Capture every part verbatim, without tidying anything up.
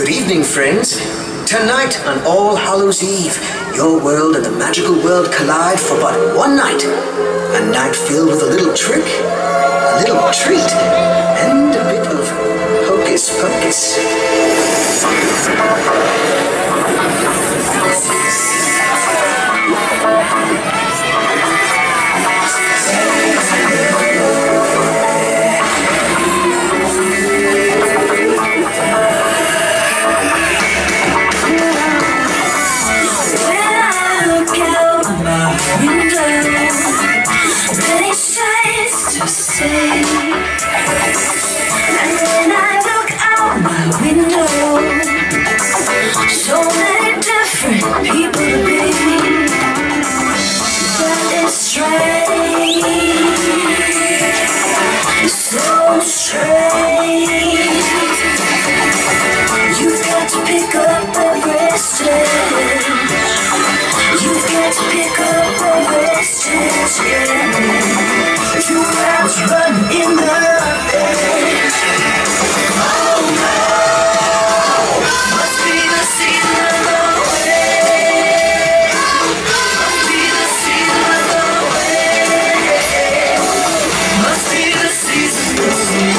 Good evening, friends. Tonight on All Hallows Eve, your world and the magical world collide for but one night. A night filled with a little trick, a little treat, and a bit of hocus pocus. And when I look out my window, so many different people to be. But it's strange, so strange. You've got to pick up every stitch. You've got to pick up every stitch, yeah. Two clouds run in the edge. Oh no, must be the season of the way. Must be the season of the way. Must be the season of the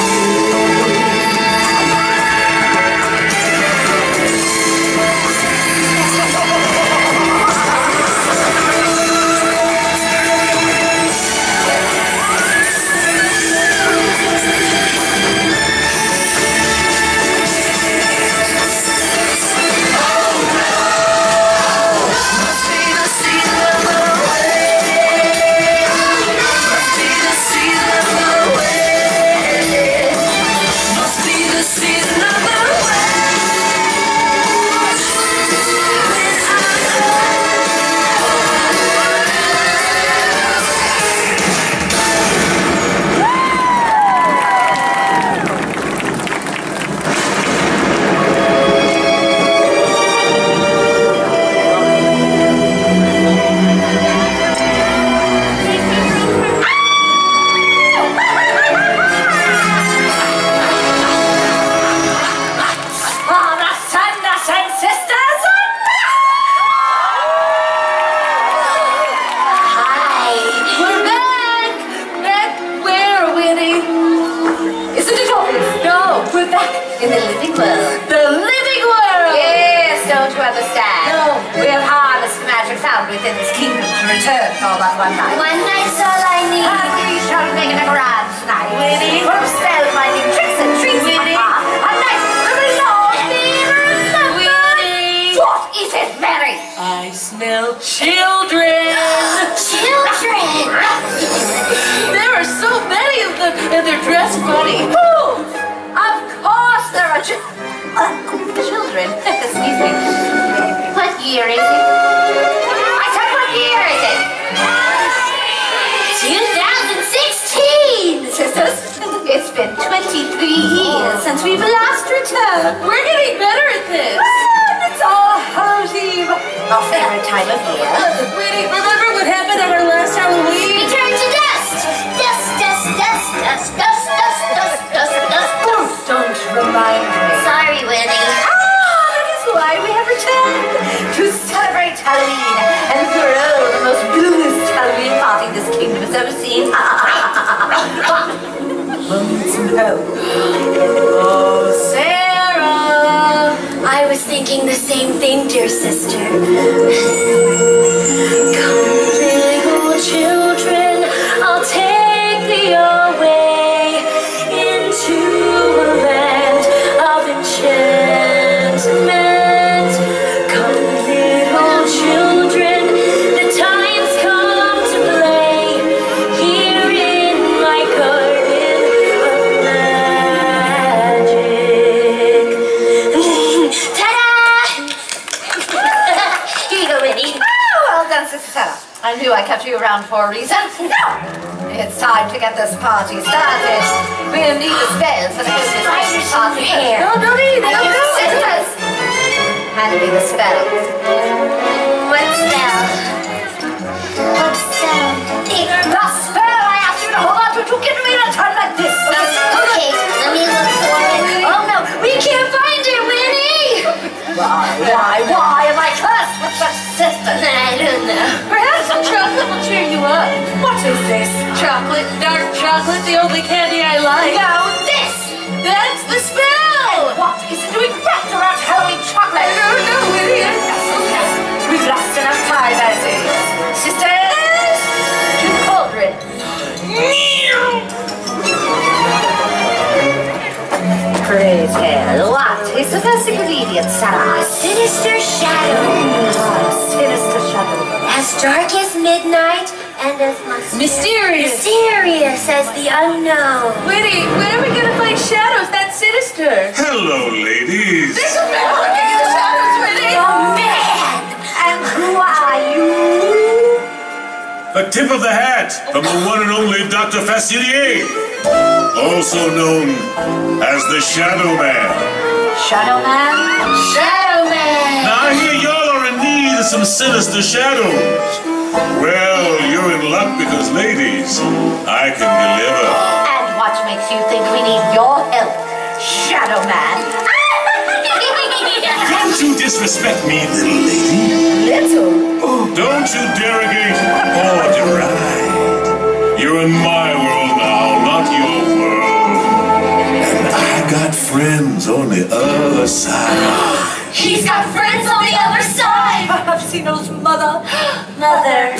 in the living world. The living world! Yes, don't you understand? No. We have harnessed the magic found within this kingdom to return for all that one night. One night's all I need. And we shall make it a grand night. Winnie. Full of spellbinding tricks and treats. Winnie. A night to belong. Winnie. What is it, Mary? I smell children. Children? There are so many of them, and they're dressed funny. Who? Of course there are ch uh, children. Excuse me. What year is it? I said, what year is it? twenty sixteen! Sisters, it's been twenty-three years since we've last returned. We're getting better at this. Ah, it's all Hallows Eve. Our favorite time of year. Winnie, remember what happened on our last Halloween? Return to dust! Dust, dust, dust, dust, dust, dust, dust, dust, dust. Don't remind me. Sorry, Winnie. Ah, that is why we have returned. To celebrate Halloween and throw the most bluest Halloween party this kingdom has ever seen. Moments in hope. Oh, Sarah. I was thinking the same thing, dear sister. Come, little children, I'll take thee away into a land of enchantment. Come, little children, the time's come to play here in my garden of magic. Ta-da! Here you go, Winnie. Oh, well done, Sister Sarah. I knew I kept you around for a reason. No! It's time to get this party started. We'll need a spell for the Christmas party. No, no need. No, no. Sisters, hand me the spell. What spell? What spell? The spell I asked you to hold on to to get me in a time like this. Okay, let me look for it. Oh no, we can't find it, Winnie. chocolate, the only candy I like. No, this! That's the spell! And what is it doing wrapped around Halloween chocolate? I don't know, idiot. We've lost enough time as it is. Sisters, to the cauldron. Praise hell. What is the first ingredient, Sarah? Sinister shadow. Ah, sinister shadow. As dark as midnight and as Mysterious. mysterious as the unknown. Witty, where are we gonna find shadows? That's sinister. Hello, ladies. There's a man looking in the shadows, Witty. Oh, man! And who are you? A tip of the hat from the one and only Doctor Facilier, also known as the Shadow Man. Shadow Man? Shadow Man. Now I hear y'all are in need of some sinister shadows. Well, you're in luck because, ladies, I can deliver. And what makes you think we need your help, Shadow Man? Don't you disrespect me, little lady. Little? Don't you derogate or deride. You're in my world now, not your world. And I got friends on the other side. He's got friends on the other side! I've seen those mother. Mother.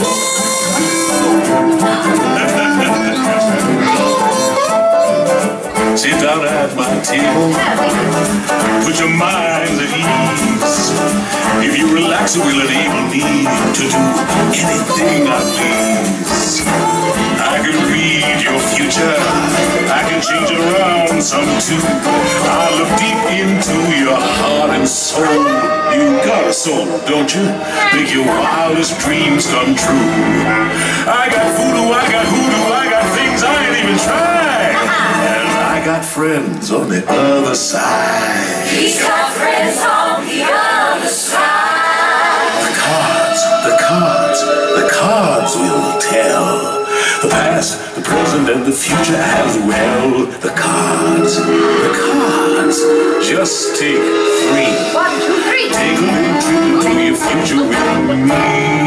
Sit down at my table. Put your mind at ease. If you relax, it will enable me to do anything I please. I can read your future. I can change it around some too. I look deep into your heart and soul. You got a soul, don't you? Make your wildest dreams come true. I got voodoo, I got hoodoo, I got things I ain't even tried. And I got friends on the other side. He's got friends on the other side. The cards, the cards, the cards will tell. The past, the present, and the future as well. The cards, the cards. Just take three. One, two, three. Take a little trip into your future with me.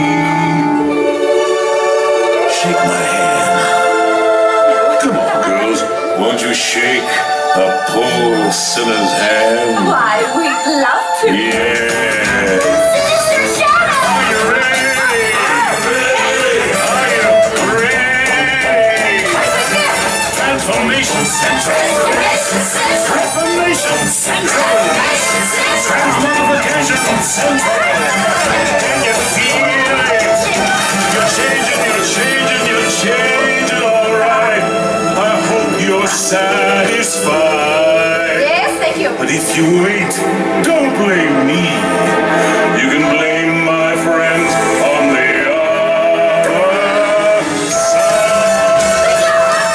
Shake my hand. Come on, girls. Won't you shake a poor sinner's hand? Why, we'd love to. Yeah. Sinister shadow! Are you ready? Are you ready? Transformation Central. Transformation Central! Transformation Central. Transformation Central! Transmogrification Central. Can you feel it? You're changing, you're changing, you're changing, all right. I hope you're satisfied. Yes, thank you. But if you wait, don't blame me. You can blame my friends on the other side.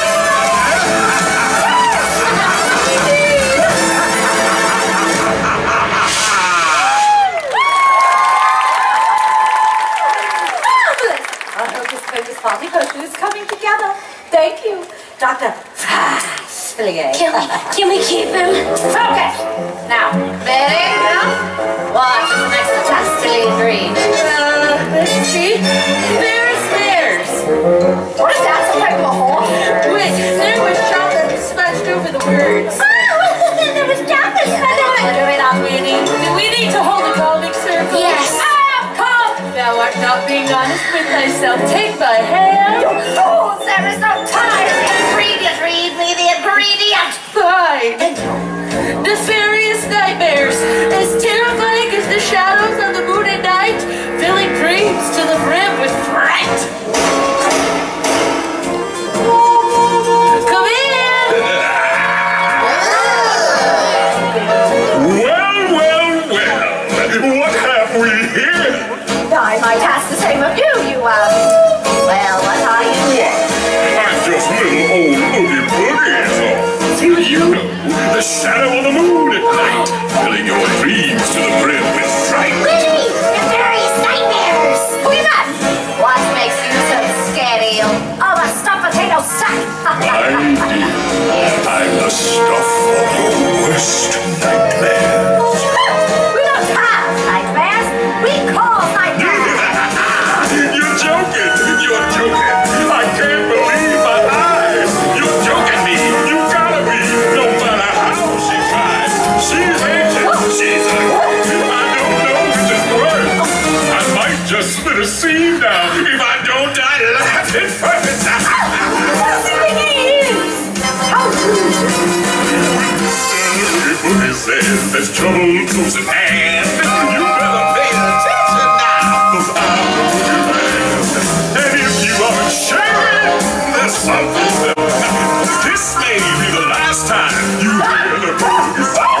I hope this famous party potion is coming together. Thank you, Doctor Facilier. Can we, can we keep him? Focus! Now, ready? Now, watch as the next Castelline dream. Uh, let's see. There's theirs. What is that? Some type of a horse? Wait, there was chocolate smudged over the words. Oh, there was chocolate. Winnie, do we need to hold a comic circle? Yes. Ah, come! Thou art not being honest with thyself. Take my hand. Oh, there is no time. Ingredient, read me the ingredient. Fine. Nefarious nightmares, as terrifying as the shadows on the moon at night, filling dreams to the brim with fright. Come in! Well, well, well. What have we here? I might ask the same of you, you, um, well, what are you? I'm just little old Oogie Boogie. Do you know the shadow on the moon at night, filling your dreams to the brim with fright? Winnie! Nefarious nightmares! Boogeyman! What makes you so scary, you oh, a stuffed potato sack? I'm deep. I'm the stuff of your worst nightmares. We don't have nightmares. We cause nightmares. You're joking! You're joking! I can't believe my eyes! You scene now. If I don't die laughing first. What do you think he is? How rude. Boogie says there's trouble close at hand. You better pay attention now, 'cause I'm the boogeyman. And if you aren't shaking, there's something there. This may be the last time you hear the boogie sound.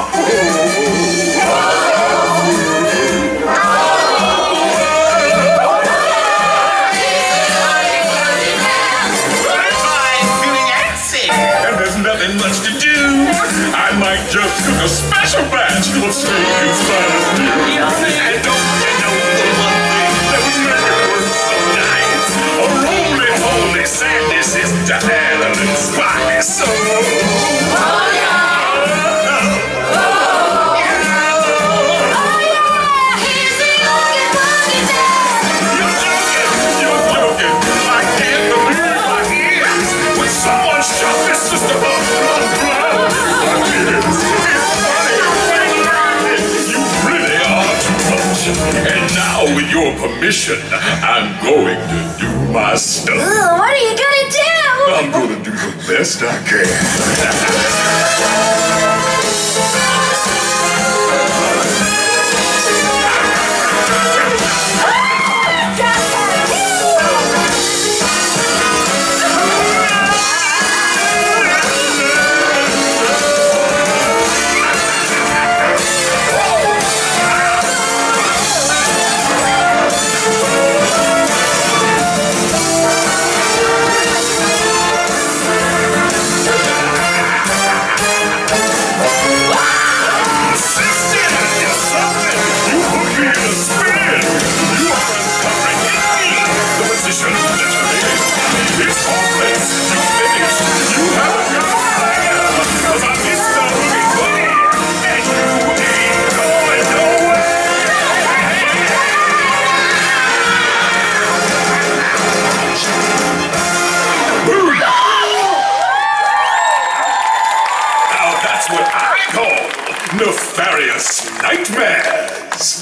Nothing much to do. I might just cook a special batch of steak inspired stew. And don't you know the one thing that would make it work so nice? A roly-poly sandy sister and a little spice. So, oh yeah! Someone shot this sister up, blood, blood. It's funny, you really are too much. And now, with your permission, I'm going to do my stuff. Ooh, what are you gonna do? I'm gonna do the best I can. Nefarious nightmares.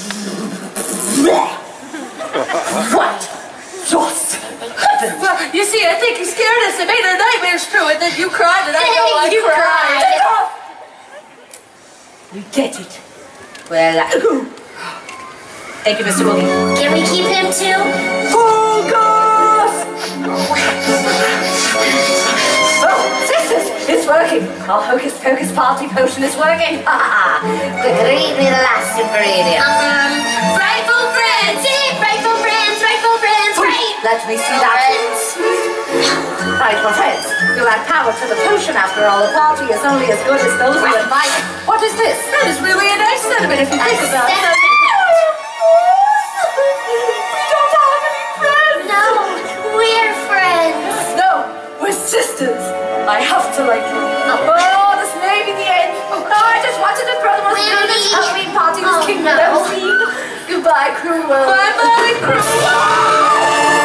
What? Just happened? Well, you see, I think you scared us and made our nightmares true, and then you cried, and I know I You cried. cried. Take off! We get it. Well, uh, thank you, Mister Boogie. Can we keep him too? Focus! Oh, sisters, it's working. Our hocus pocus party potion is working. Ha ha ha. Quick, read me the last ingredient. Um, frightful friends. See, frightful friends, frightful friends, right? Let me see that. Right, well, friends, you add power to the potion. After all, the party is only as good as those who invite it. What is this? That is really a nice sentiment if you think about it. We don't have any friends. No, we're friends. No, we're sisters. I have to like you. Oh, this may be the end. Oh, I just wanted to throw the most Really? beautiful Halloween party this Oh, kingdom no. ever seen. Goodbye, cruel world. Bye-bye, cruel.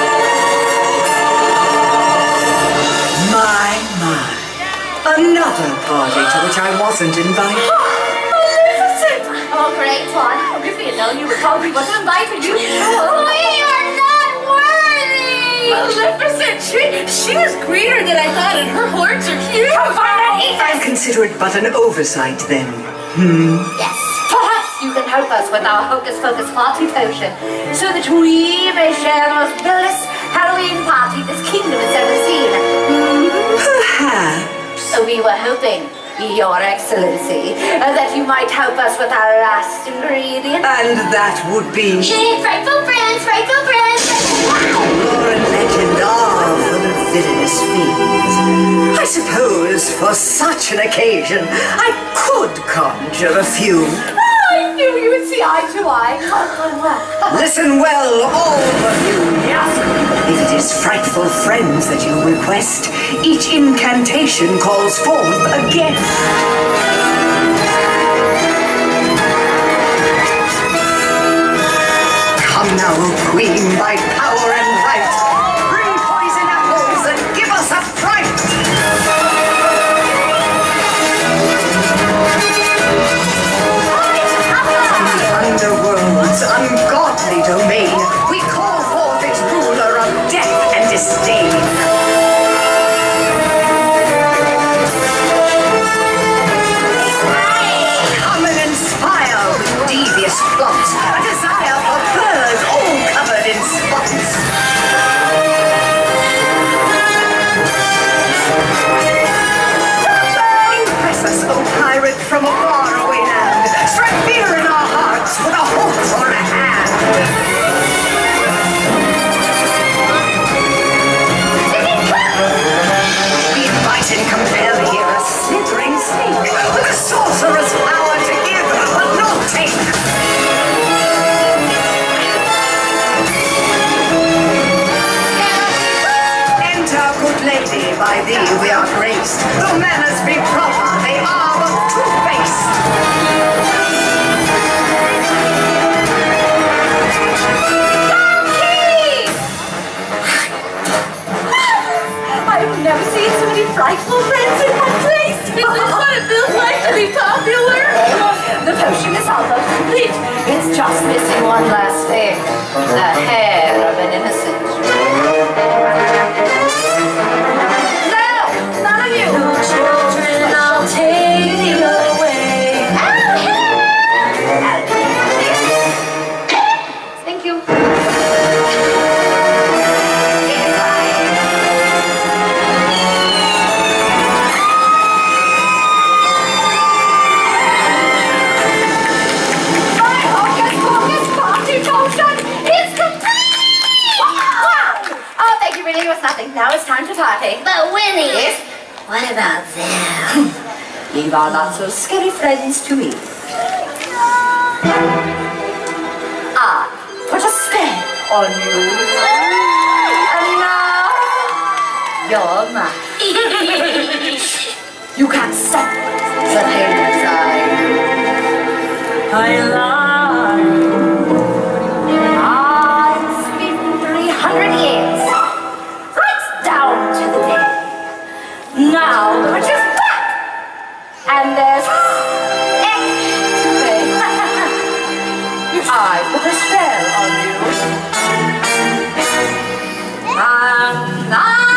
My, my. Another party to which I wasn't invited. Magnificent. Oh, great one. If you know, you would probably want to invite you. We are not worthy. Maleficent, she, she is greener than I thought, and her horns are huge. I'll consider it but an oversight then. Yes. Perhaps you can help us with our hocus pocus party potion, so that we may share the most brilliant Halloween party this kingdom has ever seen. Perhaps. So we were hoping, Your Excellency, uh, that you might help us with our last ingredient. And that would be Hey, frightful friends, frightful friends. lore and legend are full of villainous fiends. I suppose for such an occasion I could conjure a few. I knew you would see eye to eye. Listen well, all of you. If it is frightful friends that you request, each incantation calls forth a guest. Come now, O Queen, by power and right, bring poison apples and give us a fright. From the underworld's ungodly domain, we call forth just missing one last thing. The hair of an innocent. No! None of you! No children, I'll take you away. Oh, hello! Thank you. It was nothing. Now it's time to party. But Winnie, Yes? what about them? Leave our not so scary friends to me. I put a spell on you. And now you're mine. You can't stop the pain inside. I lie. Ah, it's been three hundred years. Down to the day. Now the witch is back, and there's X to pay. I put a spell on you, and I.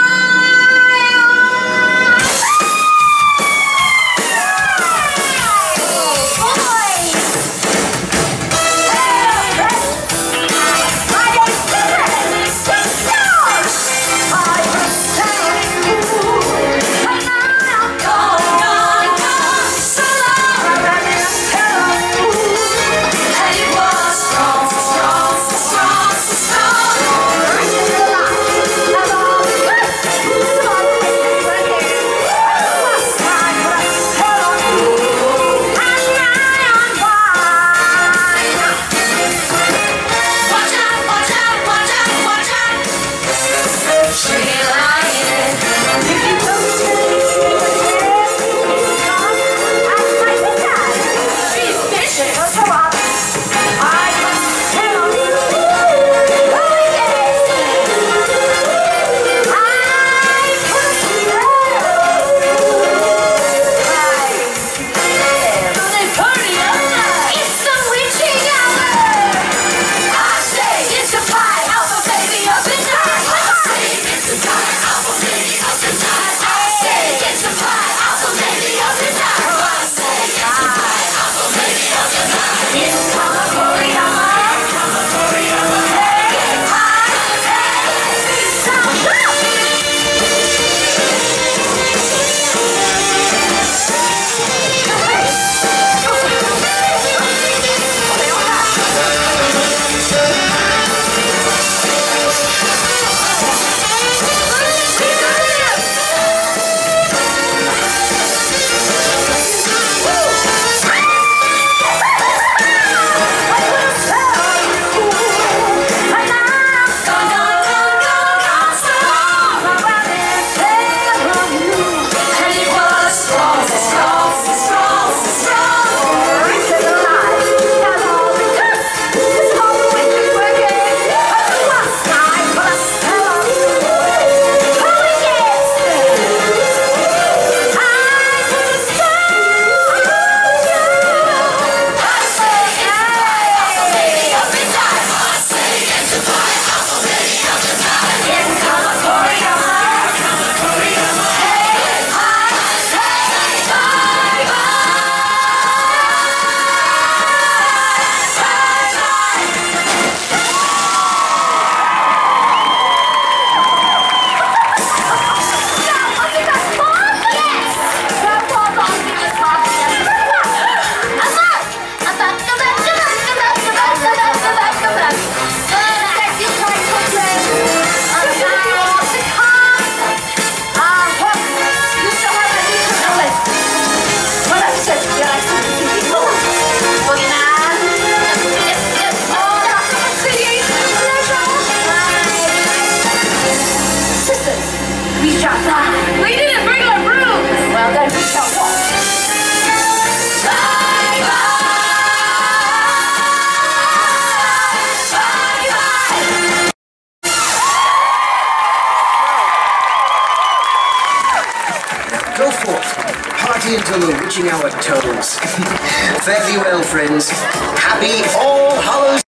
party until the witching hour tones. Fare thee well, friends. Happy All Hallows